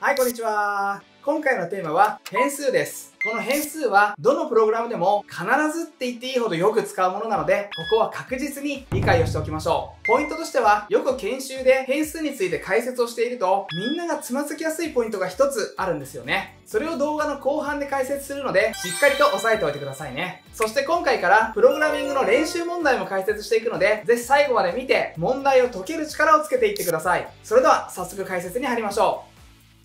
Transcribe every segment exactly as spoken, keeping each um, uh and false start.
はい、こんにちは。今回のテーマは変数です。この変数はどのプログラムでも必ずって言っていいほどよく使うものなので、ここは確実に理解をしておきましょう。ポイントとしては、よく研修で変数について解説をしていると、みんながつまずきやすいポイントが一つあるんですよね。それを動画の後半で解説するので、しっかりと押さえておいてくださいね。そして今回からプログラミングの練習問題も解説していくので、ぜひ最後まで見て問題を解ける力をつけていってください。それでは早速解説に入りましょう。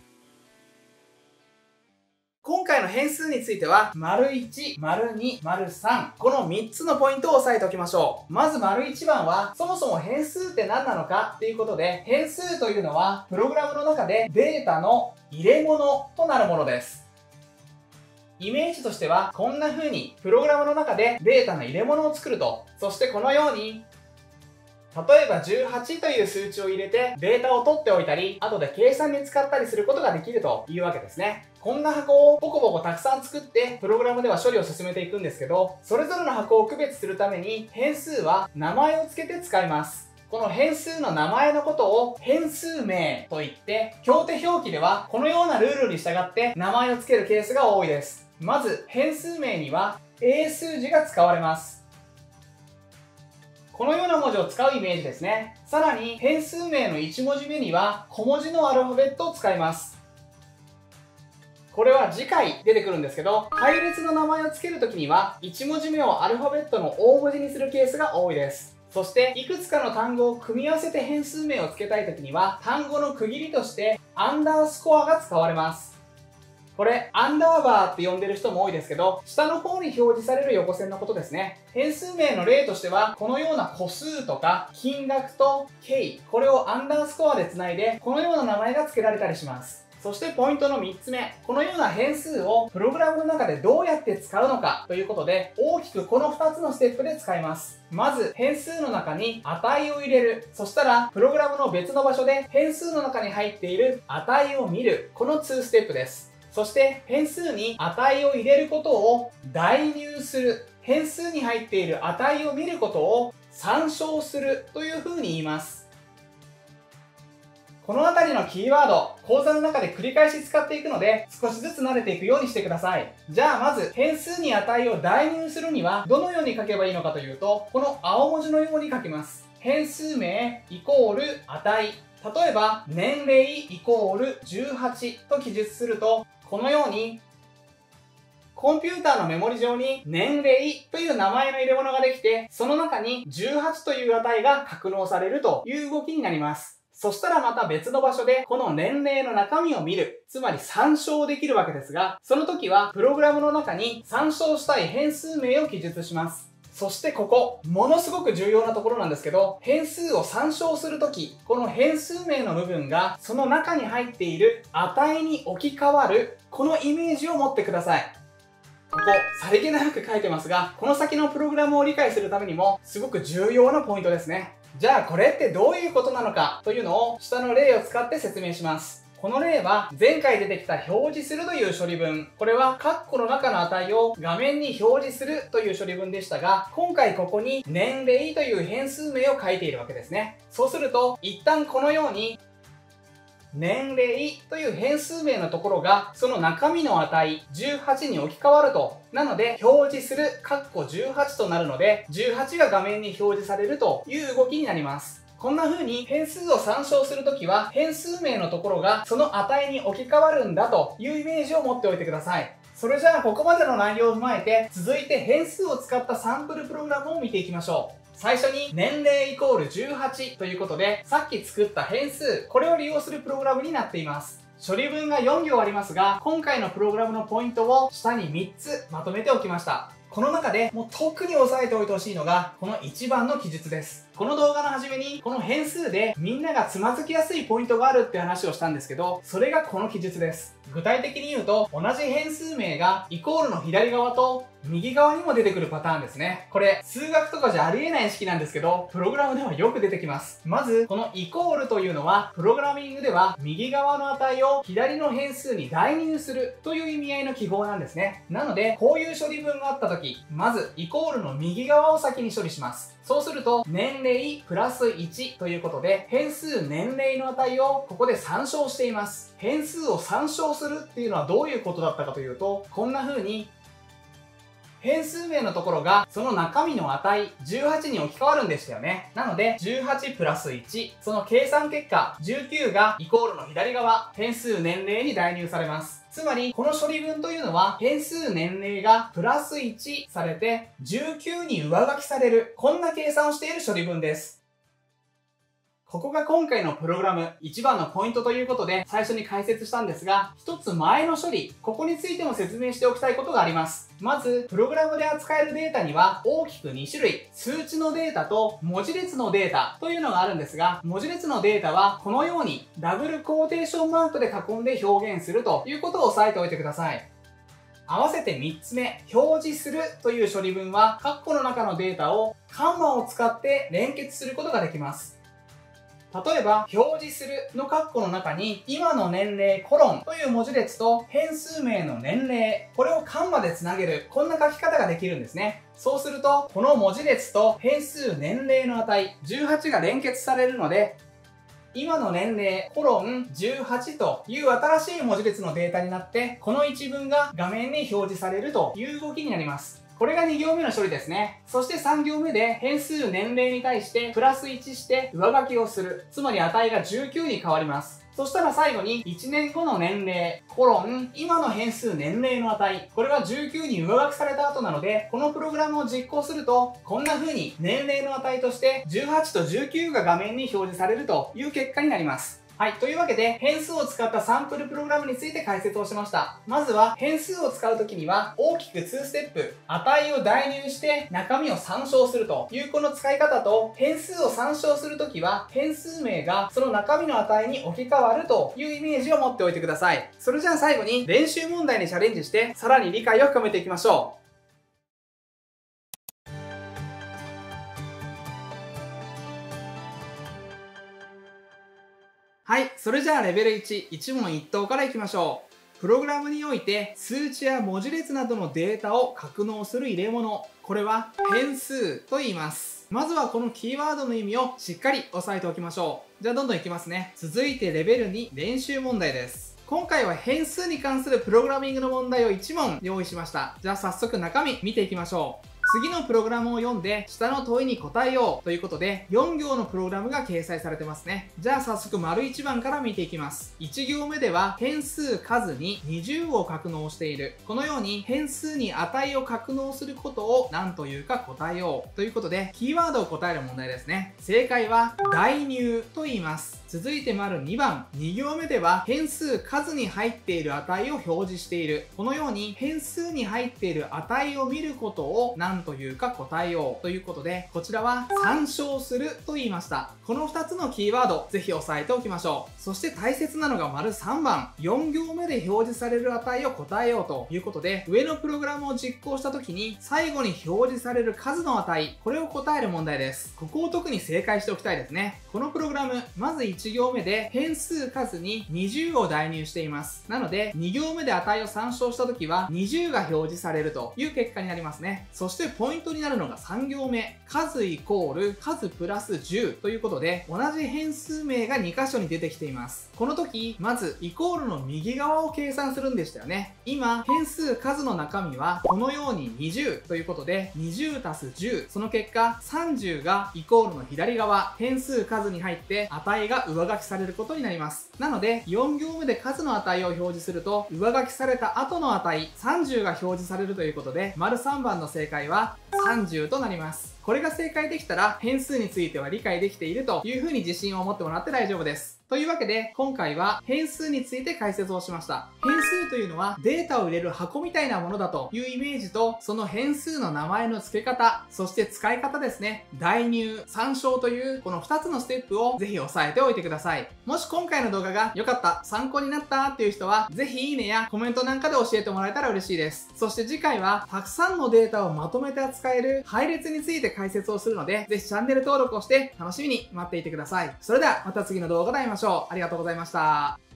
今回の変数については、丸いち、丸に、丸さん、このみっつのポイントを押さえておきましょう。まず丸いちばんは、そもそも変数って何なのかっていうことで、変数というのは、プログラムの中でデータの入れ物となるものです。イメージとしては、こんな風に、プログラムの中でデータの入れ物を作ると、そしてこのように、例えばじゅうはちという数値を入れてデータを取っておいたり、後で計算に使ったりすることができるというわけですね。こんな箱をボコボコたくさん作って、プログラムでは処理を進めていくんですけど、それぞれの箱を区別するために変数は名前を付けて使います。この変数の名前のことを変数名といって、表手表記ではこのようなルールに従って名前を付けるケースが多いです。まず変数名には英数字が使われます。このような文字を使うイメージですね。さらに変数名のいち文字目には小文字のアルファベットを使います。これは次回出てくるんですけど、配列の名前を付けるときにはいち文字目をアルファベットの大文字にするケースが多いです。そしていくつかの単語を組み合わせて変数名を付けたいときには、単語の区切りとしてアンダースコアが使われます。これ、アンダーバーって呼んでる人も多いですけど、下の方に表示される横線のことですね。変数名の例としては、このような個数とか、金額と形、これをアンダースコアでつないで、このような名前が付けられたりします。そしてポイントのみっつめ、このような変数をプログラムの中でどうやって使うのかということで、大きくこのふたつのステップで使います。まず、変数の中に値を入れる。そしたら、プログラムの別の場所で変数の中に入っている値を見る。このにステップです。そして変数に値を入れることを代入する。変数に入っている値を見ることを参照するというふうに言います。このあたりのキーワード、講座の中で繰り返し使っていくので少しずつ慣れていくようにしてください。じゃあまず変数に値を代入するにはどのように書けばいいのかというと、この青文字のように書きます。変数名イコール値。例えば年齢イコールじゅうはちと記述すると、このように、コンピューターのメモリ上に年齢という名前の入れ物ができて、その中にじゅうはちという値が格納されるという動きになります。そしたらまた別の場所でこの年齢の中身を見る、つまり参照できるわけですが、その時はプログラムの中に参照したい変数名を記述します。そしてここ、ものすごく重要なところなんですけど、変数を参照するとき、この変数名の部分がその中に入っている値に置き換わる、このイメージを持ってください。ここ、さりげなく書いてますが、この先のプログラムを理解するためにもすごく重要なポイントですね。じゃあこれってどういうことなのかというのを下の例を使って説明します。この例は前回出てきた表示するという処理文。これはカッコの中の値を画面に表示するという処理文でしたが、今回ここに年齢という変数名を書いているわけですね。そうすると一旦このように年齢という変数名のところがその中身の値じゅうはちに置き換わると。なので表示するカッコじゅうはちとなるのでじゅうはちが画面に表示されるという動きになります。こんな風に変数を参照するときは変数名のところがその値に置き換わるんだというイメージを持っておいてください。それじゃあここまでの内容を踏まえて続いて変数を使ったサンプルプログラムを見ていきましょう。最初に年齢イコールじゅうはちということでさっき作った変数、これを利用するプログラムになっています。処理文がよん行ありますが、今回のプログラムのポイントを下にみっつまとめておきました。この中でもう特に押さえておいてほしいのがこのいちばんの記述です。この動画の初めにこの変数でみんながつまずきやすいポイントがあるって話をしたんですけど、それがこの記述です。具体的に言うと同じ変数名がイコールの左側と右側にも出てくるパターンですね。これ数学とかじゃありえない式なんですけど、プログラムではよく出てきます。まずこのイコールというのはプログラミングでは右側の値を左の変数に代入するという意味合いの記号なんですね。なのでこういう処理文があった時、まずイコールの右側を先に処理します。そそうすると、年齢プラスいちということで、変数年齢の値をここで参照しています。変数を参照するっていうのはどういうことだったかというと、こんな風に、変数名のところがその中身の値じゅうはちに置き換わるんでしたよね。なのでじゅうはちプラスいち、その計算結果じゅうきゅうがイコールの左側、変数年齢に代入されます。つまりこの処理文というのは変数年齢がプラスいちされてじゅうきゅうに上書きされる、こんな計算をしている処理文です。ここが今回のプログラム一番のポイントということで最初に解説したんですが、一つ前の処理、ここについても説明しておきたいことがあります。まず、プログラムで扱えるデータには大きくに種類、数値のデータと文字列のデータというのがあるんですが、文字列のデータはこのようにダブルコーテーションマークで囲んで表現するということを押さえておいてください。合わせてみっつめ、表示するという処理文は、括弧の中のデータをカンマを使って連結することができます。例えば、表示するの括弧の中に、今の年齢コロンという文字列と変数名の年齢、これをカンマでつなげる、こんな書き方ができるんですね。そうすると、この文字列と変数年齢の値、じゅうはちが連結されるので、今の年齢コロンじゅうはちという新しい文字列のデータになって、この一文が画面に表示されるという動きになります。これがに行目の処理ですね。そしてさん行目で変数年齢に対してプラスいちして上書きをする。つまり値がじゅうきゅうに変わります。そしたら最後にいちねんごの年齢、コロン、今の変数年齢の値。これはじゅうきゅうに上書きされた後なので、このプログラムを実行すると、こんな風に年齢の値としてじゅうはちとじゅうきゅうが画面に表示されるという結果になります。はい。というわけで、変数を使ったサンプルプログラムについて解説をしました。まずは、変数を使うときには、大きくにステップ、値を代入して中身を参照するというこの使い方と、変数を参照するときは、変数名がその中身の値に置き換わるというイメージを持っておいてください。それじゃあ最後に、練習問題にチャレンジして、さらに理解を深めていきましょう。はい。それじゃあレベルいち、一問一答からいきましょう。プログラムにおいて数値や文字列などのデータを格納する入れ物。これは変数と言います。まずはこのキーワードの意味をしっかり押さえておきましょう。じゃあどんどんいきますね。続いてレベルに練習問題です。今回は変数に関するプログラミングの問題をいち問用意しました。じゃあ早速中身見ていきましょう。次のプログラムを読んで下の問いに答えようということでよん行のプログラムが掲載されてますね。じゃあ早速丸いち番から見ていきます。いち行目では変数数ににじゅうを格納している。このように変数に値を格納することを何というか答えようということでキーワードを答える問題ですね。正解は代入と言います。続いて丸に番、に行目では変数数に入っている値を表示している。このように変数に入っている値を見ることを何というか答えようということで、こちらは参照すると言いました。このふたつのキーワード、ぜひ押さえておきましょう。そして大切なのが丸さん番、よん行目で表示される値を答えようということで、上のプログラムを実行した時に最後に表示される数の値、これを答える問題です。ここを特に正解しておきたいですね。このプログラム、まずいち行目で変数数ににじゅうを代入しています。なのでに行目で値を参照した時はにじゅうが表示されるという結果になりますね。そしてポイントになるのがさん行目、数イコール数プラスじゅうということで同じ変数名がに箇所に出てきています。この時まずイコールの右側を計算するんでしたよね。今変数数の中身はこのようににじゅうということでにじゅう足すじゅう、その結果さんじゅうがイコールの左側、変数数に入って値が上書きされることになります。なのでよん行目で数の値を表示すると上書きされた後の値さんじゅうが表示されるということで丸さん番の正解はさんじゅうとなります。これが正解できたら変数については理解できているというふうに自信を持ってもらって大丈夫です。というわけで今回は変数について解説をしました。変数というのはデータを入れる箱みたいなものだというイメージと、その変数の名前の付け方、そして使い方ですね。代入、参照というこのふたつのステップをぜひ押さえておいてください。もし今回の動画が良かった、参考になったっていう人はぜひいいねやコメントなんかで教えてもらえたら嬉しいです。そして次回はたくさんのデータをまとめて扱える配列について解説をするので、ぜひチャンネル登録をして楽しみに待っていてください。それではまた次の動画で会いましょう。ありがとうございました。